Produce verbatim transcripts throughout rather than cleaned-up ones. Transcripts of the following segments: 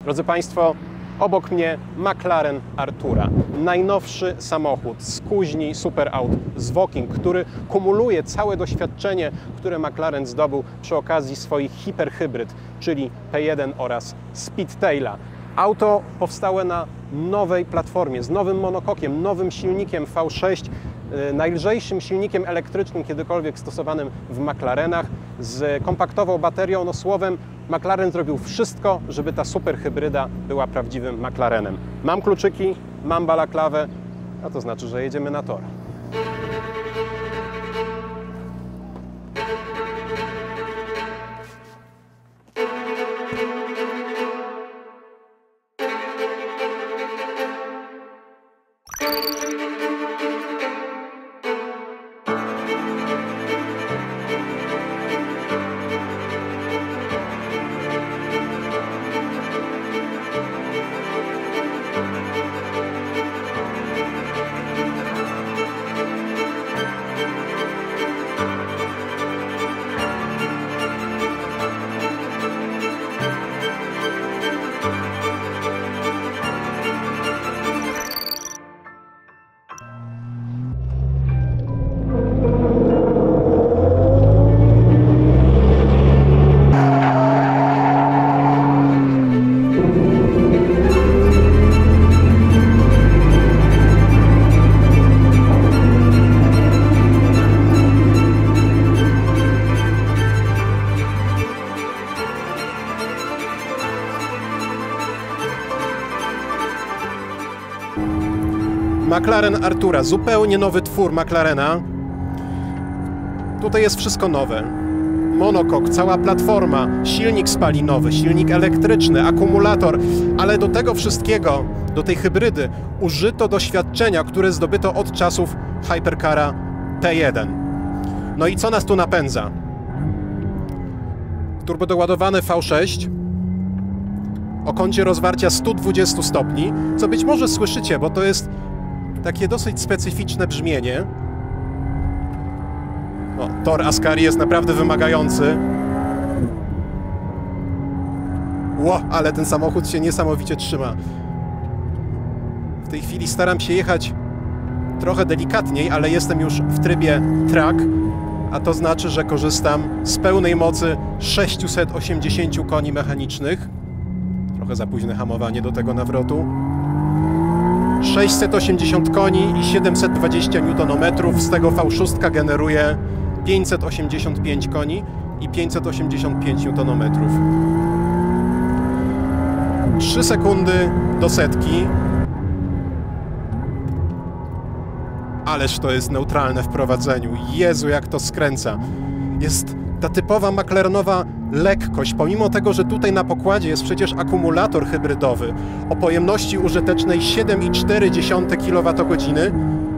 Drodzy Państwo, obok mnie McLaren Artura. Najnowszy samochód z kuźni Superaut z Woking, który kumuluje całe doświadczenie, które McLaren zdobył przy okazji swoich hiperhybryd, czyli P jeden oraz Speedtaila. Auto powstałe na nowej platformie, z nowym monokokiem, nowym silnikiem V sześć, najlżejszym silnikiem elektrycznym kiedykolwiek stosowanym w McLarenach, z kompaktową baterią. No słowem, McLaren zrobił wszystko, żeby ta superhybryda była prawdziwym McLarenem. Mam kluczyki, mam balaklawę, a to znaczy, że jedziemy na tor. McLaren Artura, zupełnie nowy twór McLarena. Tutaj jest wszystko nowe. Monokok, cała platforma, silnik spalinowy, silnik elektryczny, akumulator, ale do tego wszystkiego, do tej hybrydy użyto doświadczenia, które zdobyto od czasów Hypercara P jeden. No i co nas tu napędza? Turbodoładowany V sześć o kącie rozwarcia sto dwadzieścia stopni, co być może słyszycie, bo to jest takie dosyć specyficzne brzmienie. No, tor Ascari jest naprawdę wymagający. Ło, ale ten samochód się niesamowicie trzyma. W tej chwili staram się jechać trochę delikatniej, ale jestem już w trybie track, a to znaczy, że korzystam z pełnej mocy sześciuset osiemdziesięciu koni mechanicznych. Trochę za późne hamowanie do tego nawrotu. sześćset osiemdziesiąt koni i siedemset dwadzieścia niutonometrów, z tego V sześć generuje pięćset osiemdziesiąt pięć koni i pięćset osiemdziesiąt pięć niutonometrów. trzy sekundy do setki. Ależ to jest neutralne w prowadzeniu. Jezu, jak to skręca. Jest ta typowa McLarenowa lekkość, pomimo tego, że tutaj na pokładzie jest przecież akumulator hybrydowy o pojemności użytecznej siedem i cztery dziesiąte kilowatogodziny.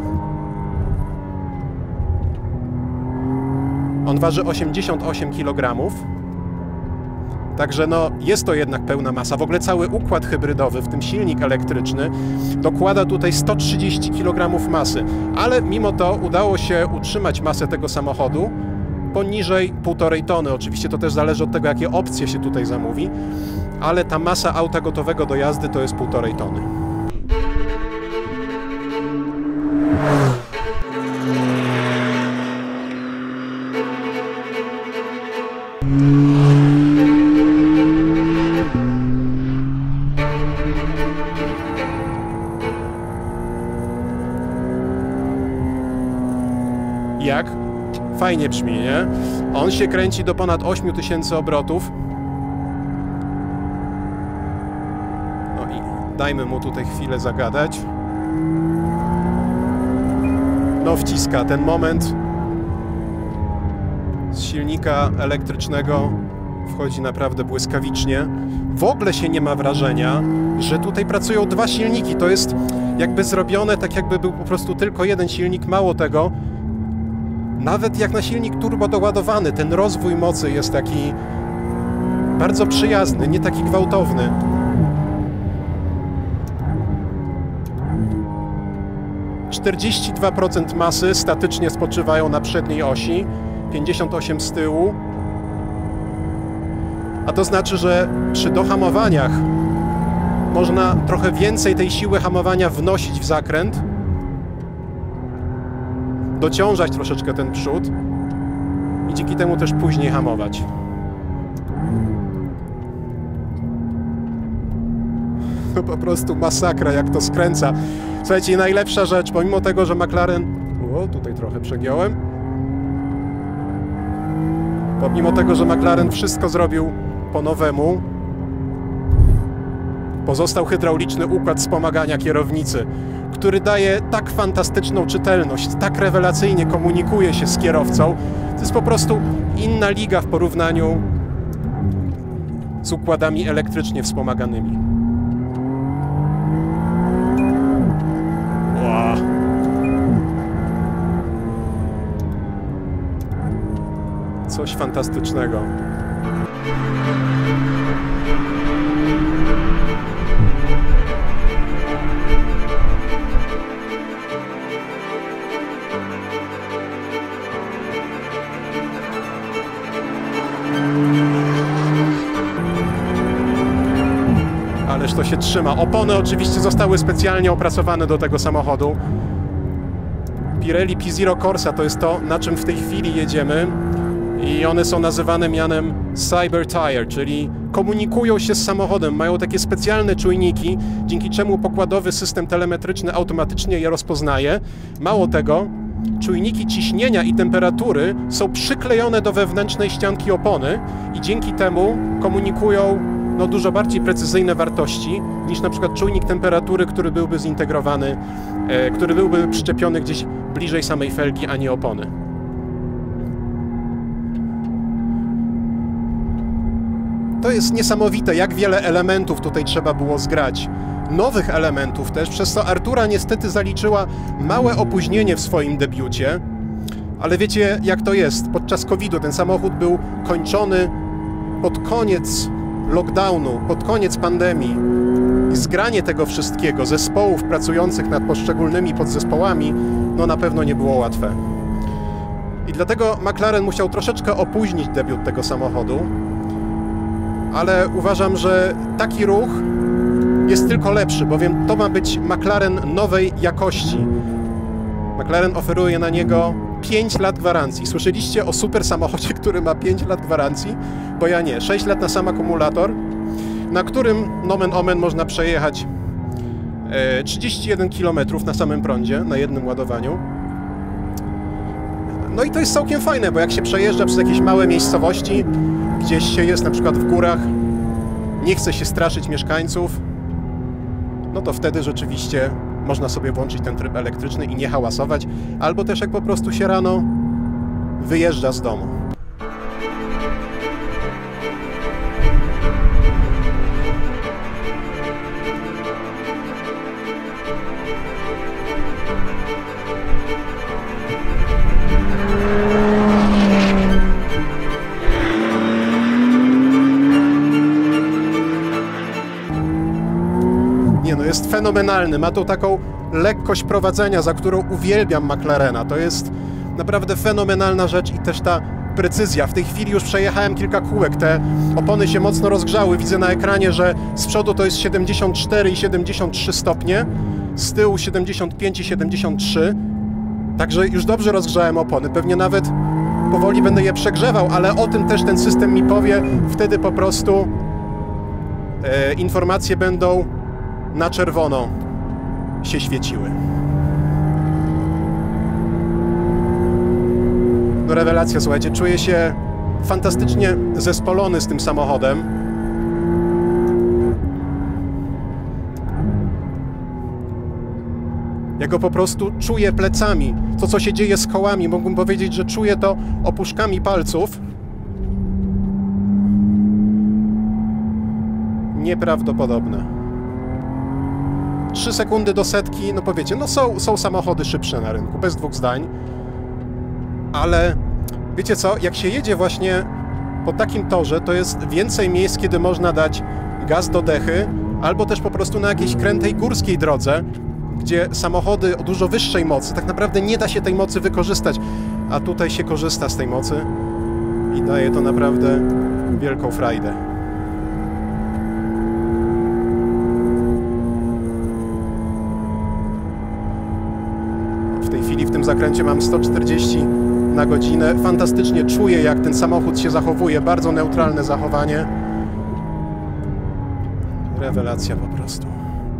On waży osiemdziesiąt osiem kilogramów. Także no, jest to jednak pełna masa. W ogóle cały układ hybrydowy, w tym silnik elektryczny, dokłada tutaj sto trzydzieści kilogramów masy. Ale mimo to udało się utrzymać masę tego samochodu poniżej półtorej tony. Oczywiście to też zależy od tego, jakie opcje się tutaj zamówi, ale ta masa auta gotowego do jazdy to jest półtorej tony. Jak? Fajnie brzmi, nie? On się kręci do ponad ośmiu tysięcy obrotów. No i dajmy mu tutaj chwilę zagadać. No wciska. Ten moment z silnika elektrycznego wchodzi naprawdę błyskawicznie. W ogóle się nie ma wrażenia, że tutaj pracują dwa silniki. To jest jakby zrobione tak, jakby był po prostu tylko jeden silnik. Mało tego, nawet jak na silnik turbodoładowany, ten rozwój mocy jest taki bardzo przyjazny, nie taki gwałtowny. czterdzieści dwa procent masy statycznie spoczywają na przedniej osi, pięćdziesiąt osiem procent z tyłu. A to znaczy, że przy dohamowaniach można trochę więcej tej siły hamowania wnosić w zakręt, dociążać troszeczkę ten przód i dzięki temu też później hamować. To po prostu masakra, jak to skręca. Słuchajcie, najlepsza rzecz, pomimo tego, że McLaren... O, tutaj trochę przegiąłem. Pomimo tego, że McLaren wszystko zrobił po nowemu, pozostał hydrauliczny układ wspomagania kierownicy, który daje tak fantastyczną czytelność, tak rewelacyjnie komunikuje się z kierowcą. To jest po prostu inna liga w porównaniu z układami elektrycznie wspomaganymi. Wow. Coś fantastycznego. Ależ to się trzyma. Opony oczywiście zostały specjalnie opracowane do tego samochodu. Pirelli P Zero Corsa to jest to, na czym w tej chwili jedziemy. I one są nazywane mianem Cyber Tire, czyli komunikują się z samochodem, mają takie specjalne czujniki, dzięki czemu pokładowy system telemetryczny automatycznie je rozpoznaje. Mało tego, czujniki ciśnienia i temperatury są przyklejone do wewnętrznej ścianki opony i dzięki temu komunikują no, dużo bardziej precyzyjne wartości niż na przykład czujnik temperatury, który byłby zintegrowany, e, który byłby przyczepiony gdzieś bliżej samej felgi, a nie opony. To jest niesamowite, jak wiele elementów tutaj trzeba było zgrać. Nowych elementów też, przez co Artura niestety zaliczyła małe opóźnienie w swoim debiucie. Ale wiecie, jak to jest? Podczas kowida ten samochód był kończony pod koniec lockdownu, pod koniec pandemii. I zgranie tego wszystkiego, zespołów pracujących nad poszczególnymi podzespołami, no na pewno nie było łatwe. I dlatego McLaren musiał troszeczkę opóźnić debiut tego samochodu. Ale uważam, że taki ruch jest tylko lepszy, bowiem to ma być McLaren nowej jakości. McLaren oferuje na niego pięć lat gwarancji. Słyszeliście o super samochodzie, który ma pięć lat gwarancji? Bo ja nie. sześć lat na sam akumulator, na którym nomen omen można przejechać e, trzydzieści jeden kilometrów na samym prądzie, na jednym ładowaniu. No i to jest całkiem fajne, bo jak się przejeżdża przez jakieś małe miejscowości, gdzieś się jest na przykład w górach, nie chce się straszyć mieszkańców, no to wtedy rzeczywiście można sobie włączyć ten tryb elektryczny i nie hałasować, albo też jak po prostu się rano wyjeżdża z domu. Jest fenomenalny, ma tą taką lekkość prowadzenia, za którą uwielbiam McLarena. To jest naprawdę fenomenalna rzecz i też ta precyzja. W tej chwili już przejechałem kilka kółek, te opony się mocno rozgrzały. Widzę na ekranie, że z przodu to jest siedemdziesiąt cztery i siedemdziesiąt trzy stopnie, z tyłu siedemdziesiąt pięć i siedemdziesiąt trzy. Także już dobrze rozgrzałem opony. Pewnie nawet powoli będę je przegrzewał, ale o tym też ten system mi powie. Wtedy po prostu e, informacje będą na czerwono się świeciły. No rewelacja, słuchajcie, czuję się fantastycznie zespolony z tym samochodem. Ja go po prostu czuję plecami. To, co się dzieje z kołami, mógłbym powiedzieć, że czuję to opuszkami palców. Nieprawdopodobne. trzy sekundy do setki, no powiecie, no są, są samochody szybsze na rynku, bez dwóch zdań. Ale wiecie co, jak się jedzie właśnie po takim torze, to jest więcej miejsc, kiedy można dać gaz do dechy, albo też po prostu na jakiejś krętej górskiej drodze, gdzie samochody o dużo wyższej mocy, tak naprawdę nie da się tej mocy wykorzystać, a tutaj się korzysta z tej mocy i daje to naprawdę wielką frajdę. zakręcie mam sto czterdzieści na godzinę. Fantastycznie czuję, jak ten samochód się zachowuje. Bardzo neutralne zachowanie. Rewelacja po prostu.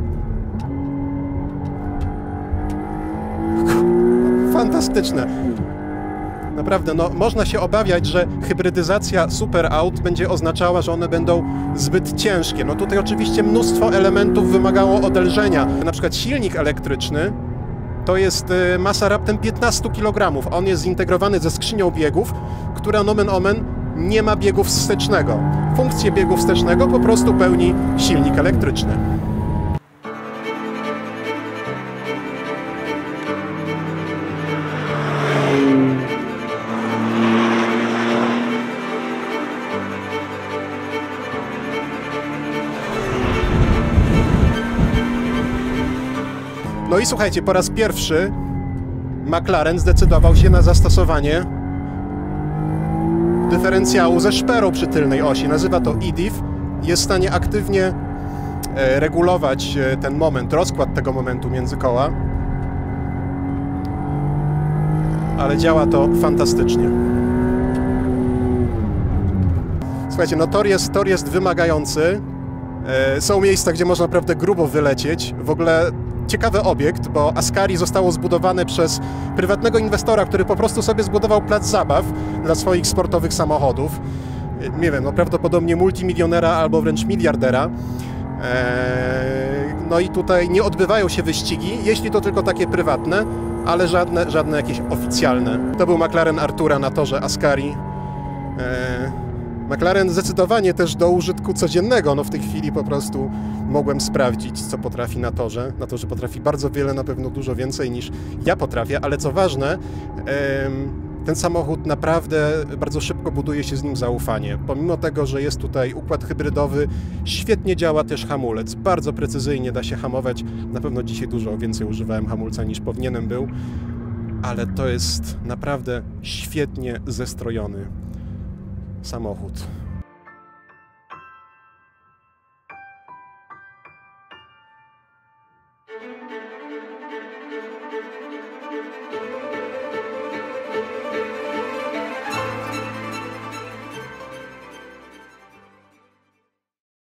Fantastyczne. Naprawdę, no, można się obawiać, że hybrydyzacja superaut będzie oznaczała, że one będą zbyt ciężkie. No tutaj oczywiście mnóstwo elementów wymagało odelżenia. Na przykład silnik elektryczny to jest masa raptem piętnaście kilogramów. On jest zintegrowany ze skrzynią biegów, która nomen omen nie ma biegu wstecznego. Funkcję biegu wstecznego po prostu pełni silnik elektryczny. No i słuchajcie, po raz pierwszy McLaren zdecydował się na zastosowanie dyferencjału ze szperą przy tylnej osi. Nazywa to E D I F. Jest w stanie aktywnie regulować ten moment, rozkład tego momentu między koła. Ale działa to fantastycznie. Słuchajcie, no tor jest, tor jest wymagający. Są miejsca, gdzie można naprawdę grubo wylecieć. W ogóle ciekawy obiekt, bo Ascari zostało zbudowane przez prywatnego inwestora, który po prostu sobie zbudował plac zabaw dla swoich sportowych samochodów. Nie wiem, no prawdopodobnie multimilionera albo wręcz miliardera. No i tutaj nie odbywają się wyścigi, jeśli to tylko takie prywatne, ale żadne, żadne jakieś oficjalne. To był McLaren Artura na torze Ascari. McLaren zdecydowanie też do użytku codziennego. No w tej chwili po prostu mogłem sprawdzić, co potrafi na torze. Na torze potrafi bardzo wiele, na pewno dużo więcej niż ja potrafię, ale co ważne, ten samochód naprawdę bardzo szybko buduje się z nim zaufanie. Pomimo tego, że jest tutaj układ hybrydowy, świetnie działa też hamulec. Bardzo precyzyjnie da się hamować. Na pewno dzisiaj dużo więcej używałem hamulca niż powinienem był, ale to jest naprawdę świetnie zestrojony samochód.